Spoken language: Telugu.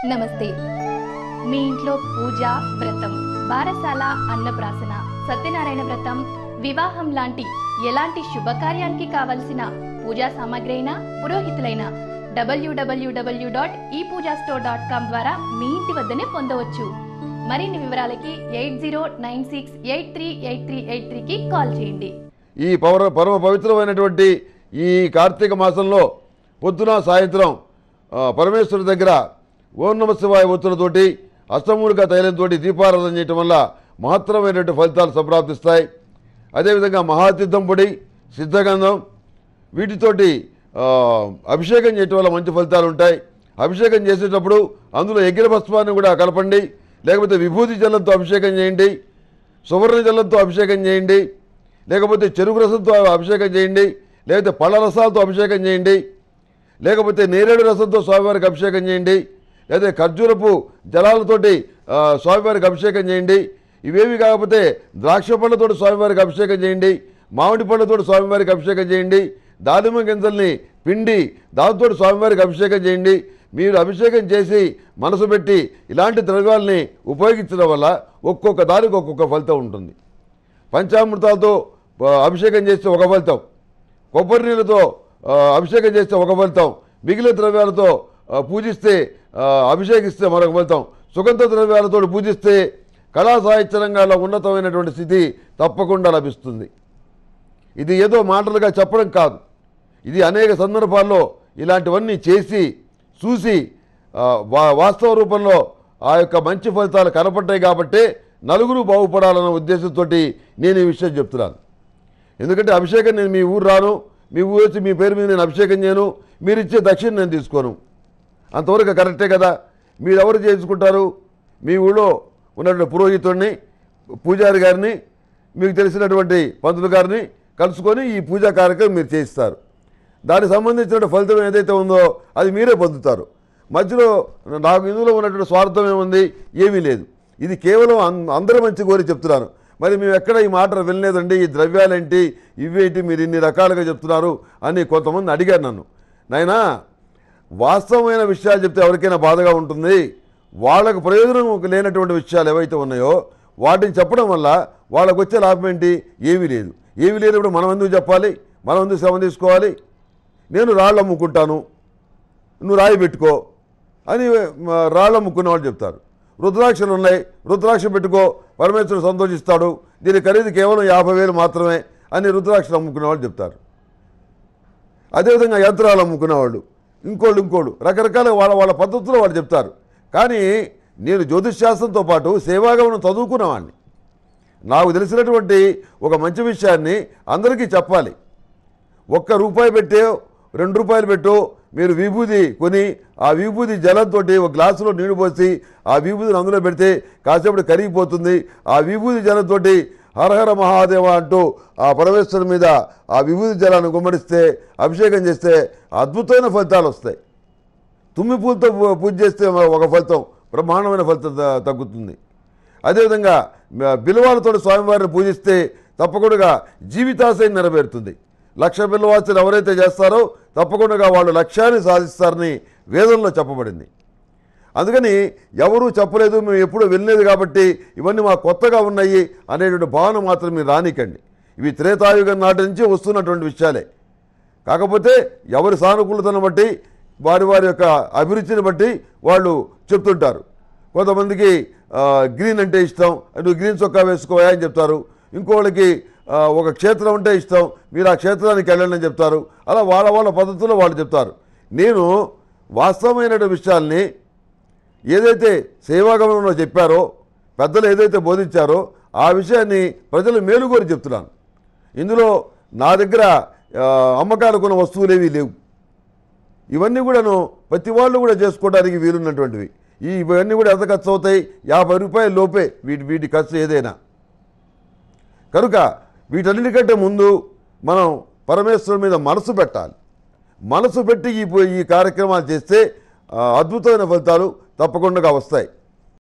నమస్తే. మీ ఇంట్లో పూజ, వ్రతం, బారసాల, అన్నప్రాసన, సత్యనారాయణ వ్రతం, వివాహం లాంటి ఎలాంటి శుభకార్యానికి కావలసిన పూజా సామాగ్రి అయినా పురోహితులైన www.epoojastore.com ద్వారా మీ ఇంటి వద్దనే పొందవచ్చు. మరిన్ని వివరాలకి 8096838383కి కాల్ చేయండి. ఈ పరమ పవిత్రమైనటువంటి ఈ కార్తీక మాసంలో పొద్దున సాయంత్రం పరమేశ్వరుడి దగ్గర ఓం నమ శివాయ ఒత్తులతోటి అష్టమూలిక తైలంతో దీపారాధన చేయటం వల్ల మహత్తరమైనటువంటి ఫలితాలు సంప్రాప్తిస్తాయి. అదేవిధంగా మహాతీర్థం పొడి, సిద్ధగంధం వీటితోటి అభిషేకం చేయటం వల్ల మంచి ఫలితాలు ఉంటాయి. అభిషేకం చేసేటప్పుడు అందులో ఎగిర భస్మాన్ని కూడా కలపండి, లేకపోతే విభూతి జలంతో అభిషేకం చేయండి, సువర్ణ జలంతో అభిషేకం చేయండి, లేకపోతే చెరుకు రసంతో అభిషేకం చేయండి, లేకపోతే పళ్ళ రసాలతో అభిషేకం చేయండి, లేకపోతే నేరేడు రసంతో స్వామివారికి అభిషేకం చేయండి, లేదా ఖర్జూరపు జలాలతోటి స్వామివారికి అభిషేకం చేయండి. ఇవేవి కాకపోతే ద్రాక్ష పళ్ళతోటి స్వామివారికి అభిషేకం చేయండి, మామిడి పళ్ళతోటి స్వామివారికి అభిషేకం చేయండి, దానిమ్మ గింజల్ని పిండి దాంతో స్వామివారికి అభిషేకం చేయండి. మీరు అభిషేకం చేసి మనసు పెట్టి ఇలాంటి ద్రవ్యాలని ఉపయోగించడం వల్ల ఒక్కొక్క దానికి ఒక్కొక్క ఫలితం ఉంటుంది. పంచామృతాలతో అభిషేకం చేస్తే ఒక ఫలితం, కొబ్బరి నీళ్ళతో అభిషేకం చేస్తే ఒక ఫలితం, మిగిలిన ద్రవ్యాలతో పూజిస్తే అభిషేకిస్తే మరొక ఫలితం, సుగంధ ద్రవ్యాలతో పూజిస్తే కళా సాహిత్య రంగాల్లో ఉన్నతమైనటువంటి స్థితి తప్పకుండా లభిస్తుంది. ఇది ఏదో మాటలుగా చెప్పడం కాదు, ఇది అనేక సందర్భాల్లో ఇలాంటివన్నీ చేసి చూసి వాస్తవ రూపంలో ఆ యొక్క మంచి ఫలితాలు కనపడ్డాయి. కాబట్టే నలుగురు బాగుపడాలన్న ఉద్దేశంతో నేను ఈ విషయం చెప్తున్నాను. ఎందుకంటే అభిషేకం నేను మీ ఊరు రాను, మీ ఊరు వచ్చి మీ పేరు మీద నేను అభిషేకం చేయను, మీరు ఇచ్చే దక్షిణ నేను తీసుకోను, అంతవరకు కరెక్టే కదా. మీరు ఎవరు చేసుకుంటారు? మీ ఊళ్ళో ఉన్నటువంటి పురోహితుడిని, పూజారి గారిని, మీకు తెలిసినటువంటి పంతులు గారిని కలుసుకొని ఈ పూజా కార్యక్రమం మీరు చేయిస్తారు. దానికి సంబంధించిన ఫలితం ఏదైతే ఉందో అది మీరే పొందుతారు. మధ్యలో నాకు ఇందులో ఉన్నటువంటి స్వార్థం ఏముంది? ఏమీ లేదు. ఇది కేవలం అందరూ మంచి కోరి చెప్తున్నాను. మరి మేము ఎక్కడ ఈ మాట వినలేదండి, ఈ ద్రవ్యాలేంటి, ఇవేంటి, మీరు ఇన్ని రకాలుగా చెప్తున్నారు అని కొంతమంది అడిగారు నన్ను. నాయనా, వాస్తవమైన విషయాలు చెప్తే ఎవరికైనా బాధగా ఉంటుంది. వాళ్ళకు ప్రయోజనం లేనటువంటి విషయాలు ఏవైతే ఉన్నాయో వాటిని చెప్పడం వల్ల వాళ్ళకు వచ్చే లాభం ఏంటి? ఏమీ లేదు. ఏమీ లేనప్పుడు మనం ఎందుకు చెప్పాలి? మనం ఎందుకు శ్రమ తీసుకోవాలి? నేను రాళ్ళు అమ్ముకుంటాను, నువ్వు రాయి పెట్టుకో అని రాళ్ళు అమ్ముకున్న వాళ్ళు చెప్తారు. రుద్రాక్షలు ఉన్నాయి, రుద్రాక్ష పెట్టుకో, పరమేశ్వరుడు సంతోషిస్తాడు, దీని ఖరీదు కేవలం 50,000 మాత్రమే అని రుద్రాక్షలు అమ్ముకునే వాళ్ళు చెప్తారు. అదేవిధంగా యంత్రాలు అమ్ముకునేవాళ్ళు, ఇంకోళ్ళు రకరకాల వాళ్ళ పద్ధతుల్లో వాళ్ళు చెప్తారు. కానీ నేను జ్యోతిష్ శాస్త్రంతో పాటు సేవాగమనం చదువుకున్నవాడిని. నాకు తెలిసినటువంటి ఒక మంచి విషయాన్ని అందరికీ చెప్పాలి. ₹1 పెట్టో ₹2 పెట్టో మీరు విభూది కొని ఆ విభూది జలంతో ఒక గ్లాసులో నీళ్లు పోసి ఆ విభూదిని అందులో పెడితే కాసేపటి కరిగిపోతుంది. ఆ విభూది జలంతో హరహర మహాదేవ అంటూ ఆ పరమేశ్వరుని మీద ఆ విభూది జలాన్ని గుమ్మడిస్తే అభిషేకం చేస్తే అద్భుతమైన ఫలితాలు వస్తాయి. తుమ్మి పూలతో పూజ చేస్తే ఒక ఫలితం, బ్రహ్మాండమైన ఫలితం తగ్గుతుంది. అదేవిధంగా బిల్వాలతో స్వామివారిని పూజిస్తే తప్పకుండా జీవితాశయం నెరవేరుతుంది. 1,00,000 బిల్వార్చన ఎవరైతే చేస్తారో తప్పకుండా వాళ్ళు లక్ష్యాన్ని సాధిస్తారని వేదంలో చెప్పబడింది. అందుకని ఎవరూ చెప్పలేదు, మేము ఎప్పుడూ వెళ్ళలేదు కాబట్టి ఇవన్నీ మాకు కొత్తగా ఉన్నాయి అనేటువంటి భావన మాత్రం మీరు రానికండి. ఇవి త్రేతాయుగం నాటి నుంచి వస్తున్నటువంటి విషయాలే. కాకపోతే ఎవరి సానుకూలతను బట్టి వారి యొక్క అభిరుచిని బట్టి వాళ్ళు చెప్తుంటారు. కొంతమందికి గ్రీన్ అంటే ఇష్టం, నువ్వు గ్రీన్ చొక్కా వేసుకోవా అని చెప్తారు. ఇంకోళ్ళకి ఒక క్షేత్రం అంటే ఇష్టం, మీరు ఆ క్షేత్రానికి వెళ్ళండి అని చెప్తారు. అలా వాళ్ళ పద్ధతుల్లో వాళ్ళు చెప్తారు. నేను వాస్తవమైనటువంటి విషయాల్ని ఏదైతే సేవాగమనంలో చెప్పారో, పెద్దలు ఏదైతే బోధించారో ఆ విషయాన్ని ప్రజలు మేలుగోరి చెప్తున్నాను. ఇందులో నా దగ్గర అమ్మకాలకున్న వస్తువులేవి లేవు. ఇవన్నీ కూడాను ప్రతి వాళ్ళు కూడా చేసుకోవడానికి వీలున్నటువంటివి. ఇవన్నీ కూడా ఎంత ఖర్చు అవుతాయి? ₹50 లోపే వీటి ఖర్చు ఏదైనా. కనుక వీటన్నిటికంటే ముందు మనం పరమేశ్వరుని మీద మనసు పెట్టాలి. మనసు పెట్టి ఈ కార్యక్రమాలు చేస్తే అద్భుతమైన ఫలితాలు తప్పకుండా వస్తాయి.